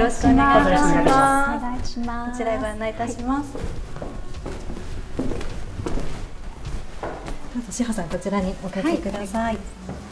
ろしくお願いいたします。 お願いします。 こちらへご案内いたします。どうぞ志保さん、こちらにおかけください。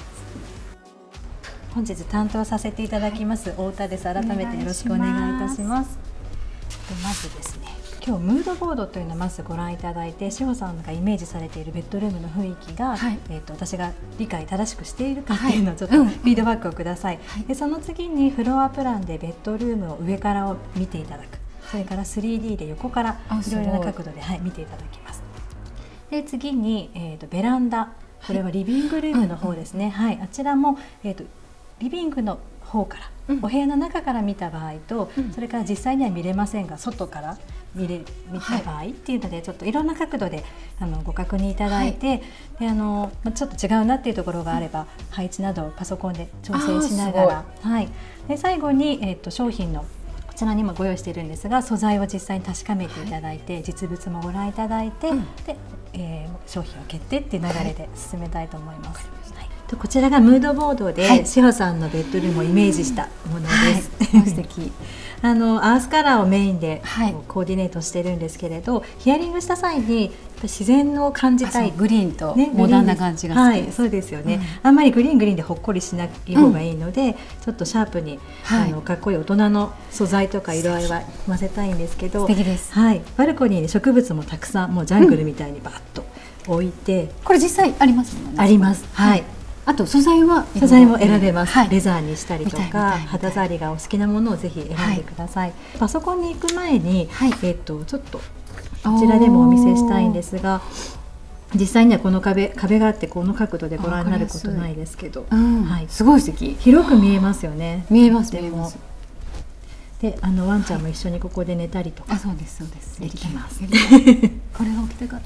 本日担当させていただきます太田です。改めてよろしくお願いいたします。まずですね、今日ムードボードというのをまずご覧いただいて、志保さんがイメージされているベッドルームの雰囲気が、私が理解正しくしているかっていうのをちょっとフィードバックをください。でその次にフロアプランでベッドルームを上からを見ていただく、それから 3D で横からいろいろな角度で、見ていただきます。で次に、ベランダ、これはリビングルームの方ですね。あちらも、リビングの方から、お部屋の中から見た場合と、それから実際には見れませんが外から見た場合っていうので、ちょっといろんな角度でご確認いただいて、でちょっと違うなっていうところがあれば、配置などをパソコンで調整しながら、で最後に、商品のこちらにもご用意しているんですが、素材を実際に確かめていただいて、実物もご覧いただいて、で商品を決定っていう流れで進めたいと思います。こちらがムードボードで、志保さんのベッドルームをイメージしたものです。素敵。アースカラーをメインでコーディネートしてるんですけれど、ヒアリングした際に自然を感じたい、 グリーンとモダンな感じが好きです。 そうですよね。あんまりグリーンでほっこりしない方がいいので、ちょっとシャープにかっこいい大人の素材とか色合いは混ぜたいんですけど、 素敵です。 バルコニーに植物もたくさん、もうジャングルみたいにバッと置いて、 これ実際ありますもんね。 あります。 あと素材も選べます。レザーにしたりとか、肌触りがお好きなものをぜひ選んでください。パソコンに行く前に、ちょっとこちらでもお見せしたいんですが、実際にはこの壁があって、この角度でご覧になることないですけど、 すごい素敵。 広く見えますよね。 見えます。見えます。 で、ワンちゃんも一緒にここで寝たりとか、 そうですそうです。 できます。 これが起きたかった。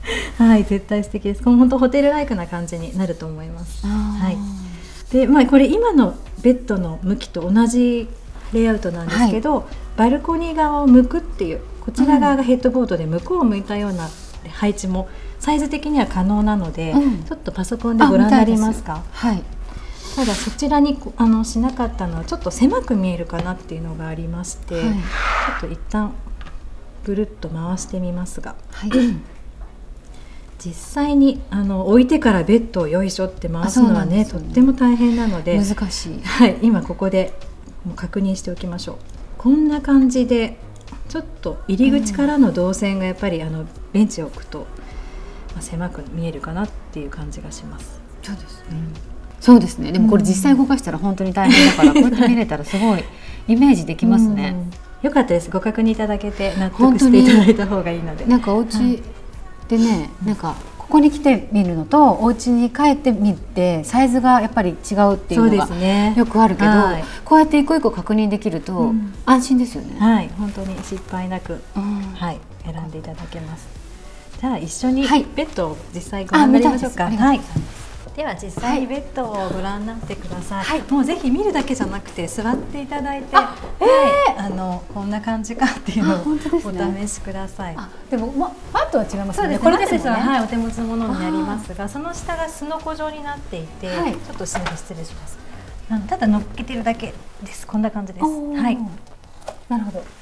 絶対素敵です。この本当ホテルライクな感じになると思います。で、これ今のベッドの向きと同じレイアウトなんですけど、バルコニー側を向くっていう、こちら側がヘッドボードで向こうを向いたような配置もサイズ的には可能なので、ちょっとパソコンでご覧になりますか。ただそちらにしなかったのはちょっと狭く見えるかなっていうのがありまして、ちょっと一旦ぐるっと回してみますが、実際に置いてからベッドをよいしょって回すのはね、とっても大変なので難しい。 今ここでもう確認しておきましょう。こんな感じでちょっと入り口からの動線がやっぱりベンチを置くと狭く見えるかなっていう感じがします。 そうですね。そうですね。でもこれ実際動かしたら本当に大変だから、こうやって見れたらすごいイメージできますね。 よかったです。ご確認いただけて納得していただいた方がいいので。 なんかお家でね、なんかここに来て見るのとお家に帰ってみてサイズがやっぱり違うっていうのがよくあるけど、こうやって一個一個確認できると安心ですよね。 本当に失敗なく選んでいただけます。じゃあ一緒にベッドを実際ご覧になりましょうか。では実際にベッドをご覧になってください。もうぜひ見るだけじゃなくて座っていただいて、こんな感じかっていうのをお試しください。 でもマットは違いますね。 これですね。お手持ちのものになりますが、その下がすのこ状になっていて、ちょっと失礼します。ただ乗っけてるだけです。こんな感じです。 なるほど。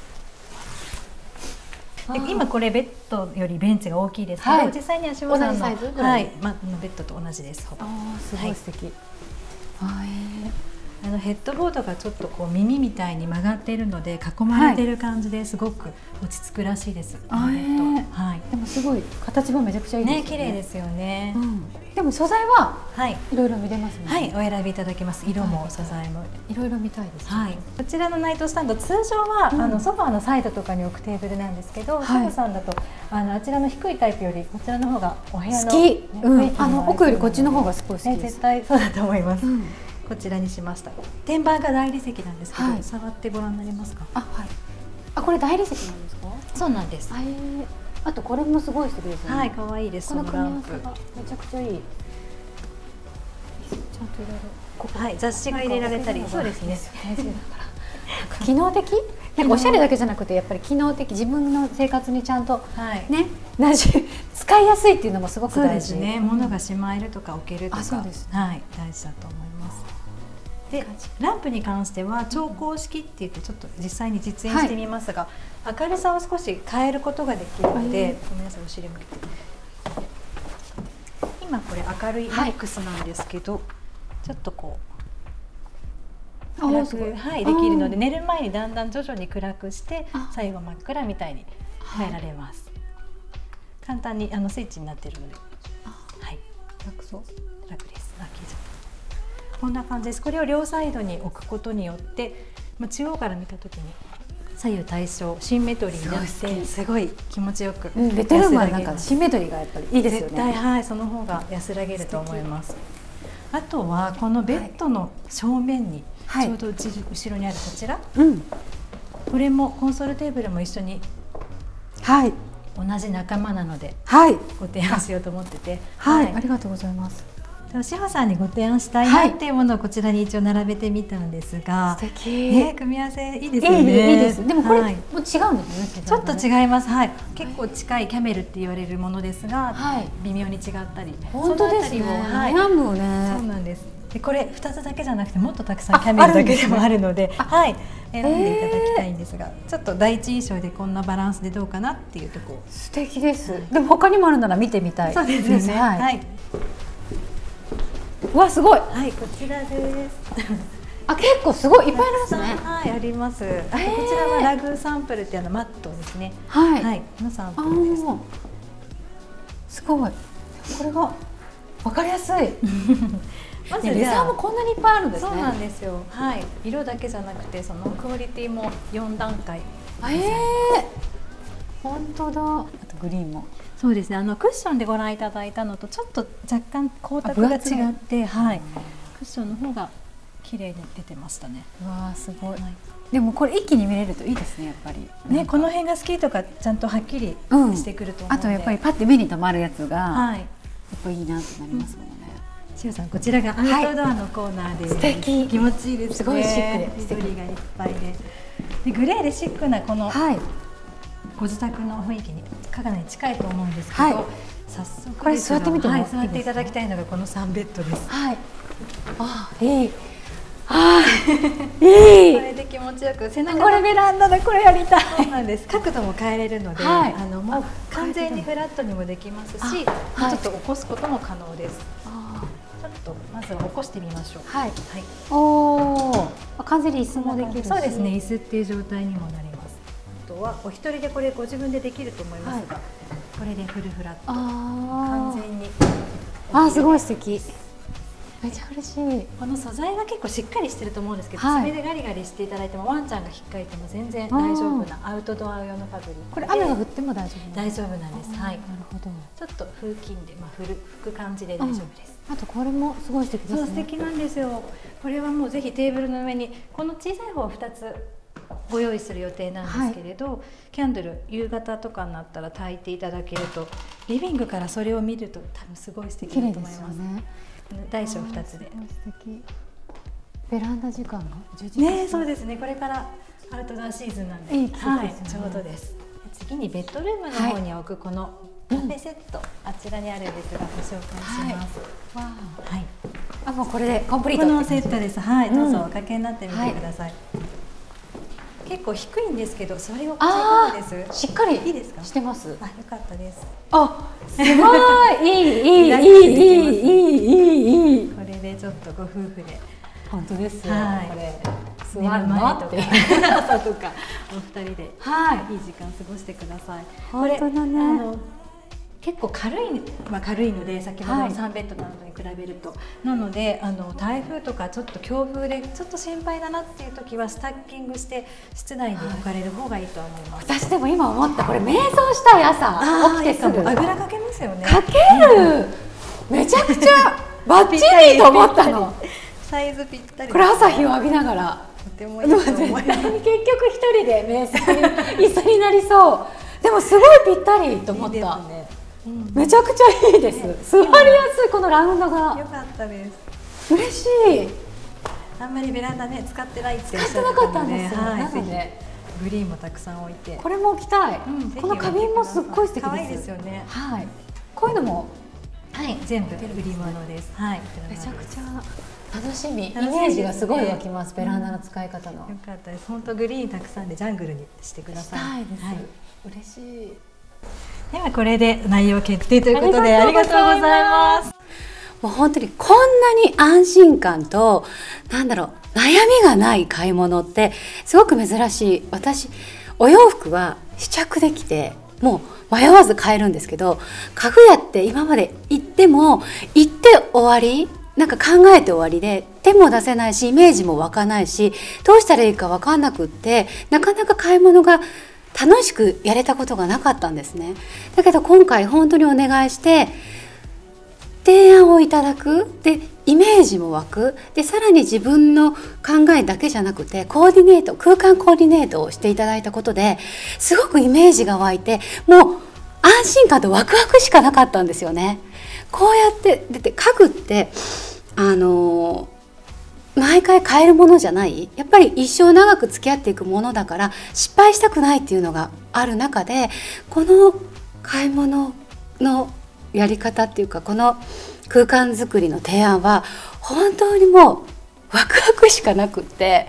今これベッドよりベンチが大きいですけど、実際には志保さんのベッドと同じです。 すごい素敵。 ヘッドボードがちょっとこう耳みたいに曲がっているので囲まれている感じですごく落ち着くらしいです。 でもすごい形もめちゃくちゃいいですね。 綺麗ですよね。 でも素材はいろいろ見れますね。 お選びいただけます。色も素材もいろいろ見たいです。 こちらのナイトスタンド、通常はソファーのサイドとかに置くテーブルなんですけど、志保さんだとあちらの低いタイプよりこちらの方がお部屋の好き。奥よりこっちの方がすごい好きです。 絶対そうだと思います。こちらにしました。天板が大理石なんですけど、触ってご覧になりますか。 これ大理石なんですか。 そうなんです。 あとこれもすごい素敵ですね。 可愛いです。 この組み合わせがめちゃくちゃいい。ちゃんといろいろ雑誌が入れられたり、そうですね。 機能的？なんかおしゃれだけじゃなくてやっぱり機能的、自分の生活にちゃんとね、使いやすいっていうのもすごく大事。 物がしまえるとか置けるとか、大事だと思います。 でランプに関しては調光式って言ってちょっと実際に実演してみますが、明るさを少し変えることができるので、ごめんなさい後ろ向けて、今これ明るいマックスなんですけど、ちょっとこう暗く、できるので、寝る前にだんだん徐々に暗くして最後真っ暗みたいに変えられます。簡単にスイッチになっているので、楽です。ラッキーじゃん。こんな感じです。これを両サイドに置くことによって、中央から見た時に左右対称シンメトリーになってすごい気持ちよく、 ベッドルームはなんかシンメトリーがやっぱりいいですよね。 絶対その方が安らげると思います。あとはこのベッドの正面にちょうど後ろにあるこちら、これもコンソールテーブルも一緒に同じ仲間なのでご提案しようと思ってて、 ありがとうございます。 志保さんにご提案したいなっていうものをこちらに一応並べてみたんですが、 素敵、 組み合わせいいですよね。 いいです。でもこれも違うんですね。 ちょっと違います。結構近いキャメルって言われるものですが、微妙に違ったり、 本当ですね。悩むね。 そうなんです。でこれ2つだけじゃなくてもっとたくさんキャメルだけでもあるので、選んでいただきたいんですが、ちょっと第一印象でこんなバランスでどうかなっていうところ。 素敵です。でも他にもあるなら見てみたい。 そうですね。 わ、すごい。 こちらです。 結構すごいいっぱいありますね。 あります。こちらはラグサンプルっていうマットですね。このサンプルです。 すごい。これがわかりやすい。まずレザーもこんなにいっぱいあるんですね。 そうなんですよ。色だけじゃなくてそのクオリティも4段階。 本当だ。あとグリーンも。 そうですね。クッションでご覧いただいたのとちょっと若干光沢が違って、クッションの方が綺麗に出てましたね。 わあ、すごい。でもこれ一気に見れるといいですね、やっぱり。 ね、この辺が好きとかちゃんとはっきりしてくると思うので。 あとやっぱりパッて目に留まるやつがやっぱいいなってなりますもんね。 しおさん、こちらがアウトドアのコーナーで、 素敵。 気持ちいいですね。 すごいシックで緑がいっぱいで、グレーでシックなこのご自宅の雰囲気にかなり近いと思うんですけど、早速これ座ってみてもいいですか？ 座っていただきたいのがこの3ベッドです。 いい。 これで気持ちよく背中、 これベランダだ、これやりたい。 そうなんです。角度も変えれるので、もう完全にフラットにもできますし、ちょっと起こすことも可能です。ちょっとまずは起こしてみましょう。 おお、完全に椅子もできるし。 そうですね、椅子っていう状態にもなります。あとはお一人でこれご自分でできると思いますが、これでフルフラット完全に。 すごい素敵。めちゃ嬉しい。 この素材が結構しっかりしてると思うんですけど、爪でガリガリしていただいてもワンちゃんが引っかいても全然大丈夫なアウトドア用のファブリック。 これ雨が降っても大丈夫？ 大丈夫なんです。 なるほど。 ちょっと風琴で吹く感じで大丈夫です。 あとこれもすごい素敵ですね。 素敵なんですよ。これはもうぜひテーブルの上にこの小さい方を2つご用意する予定なんですけれど、キャンドル夕方とかになったら焚いていただけると、リビングからそれを見ると多分すごい素敵だと思います。大小2つで。 素敵。ベランダ時間がね、そうですね。これからアウトドアシーズンなんで、ちょうどです。次にベッドルームの方に置くこのカフェセット、あちらにあるんですがご紹介します。 もうこれでコンプリート。 このセットです。どうぞおかけになってみてください。結構低いんですけど、それをいかがです？ しっかりいいですか？ してます。 よかったです。 すごいいい。 これでちょっとご夫婦で。 本当ですよ。これ座る前とか朝とかお二人でいい時間過ごしてください。 これ結構軽いので、先ほどの3ベッドなどに比べると、なので台風とかちょっと強風でちょっと心配だなっていう時はスタッキングして室内に置かれる方がいいと思います。 私でも今思った、これ瞑想したい。朝起きてすぐあぐらかけますよね。 かける。めちゃくちゃバッチリと思ったの。 サイズぴったり。 これ朝日を浴びながら。 とてもいいと思います。 結局一人で瞑想に椅子になりそう。でもすごいぴったりと思った。めちゃくちゃいいです。座りやすい、このラウンドが。 良かったです。 嬉しい。 あんまりベランダね使ってないっておっしゃってたので、 なのでグリーンもたくさん置いて。 これも置きたい。この花瓶もすっごい素敵です。 可愛いですよね。 こういうのも全部売り物です。 めちゃくちゃ楽しみ、イメージがすごい湧きます。ベランダの使い方の。よかったです。本当グリーンたくさんでジャングルにしてください。 したいです。嬉しい。 ではこれで内容決定ということでありがとうございます。 もう本当にこんなに安心感と悩みがない買い物ってすごく珍しい。私お洋服は試着できてもう迷わず買えるんですけど、家具屋って今まで行っても行って終わり、なんか考えて終わりで手も出せないしイメージも湧かないしどうしたらいいか分かんなくって、なかなか買い物が楽しくやれたことがなかったんですね。だけど今回本当にお願いして提案をいただく、でイメージも湧く、でさらに自分の考えだけじゃなくて空間コーディネートをしていただいたことですごくイメージが湧いて、もう安心感とワクワクしかなかったんですよね。こうやって家具って毎回買えるものじゃない、やっぱり一生長く付き合っていくものだから失敗したくないっていうのがある中で、この買い物のやり方っていうかこの空間づくりの提案は本当にもうワクワクしかなくって、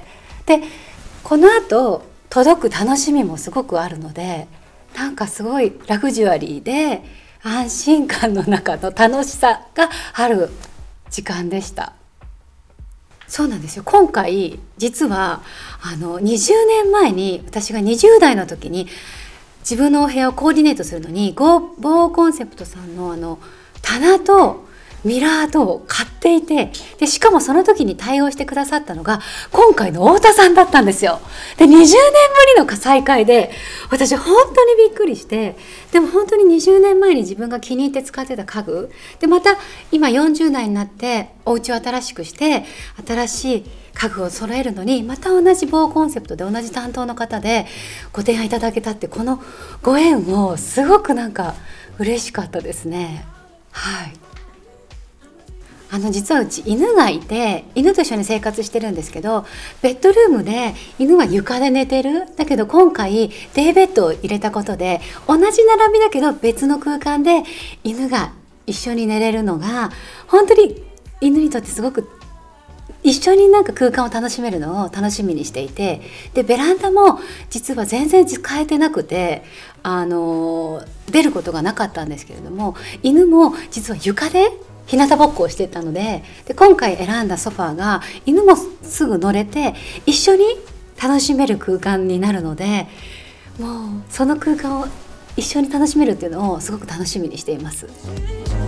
でこの後届く楽しみもすごくあるので、なんかすごいラグジュアリーで安心感の中の楽しさがある時間でした。そうなんですよ。今回実は20年前に私が20代の時に自分のお部屋をコーディネートするのにボーコンセプトさんの棚とミラーと買っていて、でしかもその時に対応してくださったのが今回の太田さんだったんですよ。で20年ぶりの再会で私本当にびっくりして、でも本当に20年前に自分が気に入って使ってた家具で、また今40代になってお家を新しくして新しい家具を揃えるのにまた同じボーコンセプトで同じ担当の方でご提案いただけたって、このご縁をすごくなんか嬉しかったですね。はい。実はうち犬がいて犬と一緒に生活してるんですけど、ベッドルームで犬は床で寝てる。だけど今回デイベッドを入れたことで同じ並びだけど別の空間で犬が一緒に寝れるのが本当に犬にとってすごく一緒になんか空間を楽しめるのを楽しみにしていて、でベランダも実は全然使えてなくて出ることがなかったんですけれども、犬も実は床で日向ぼっこをしてたので、今回選んだソファーが犬もすぐ乗れて一緒に楽しめる空間になるので、もうその空間を一緒に楽しめるっていうのをすごく楽しみにしています。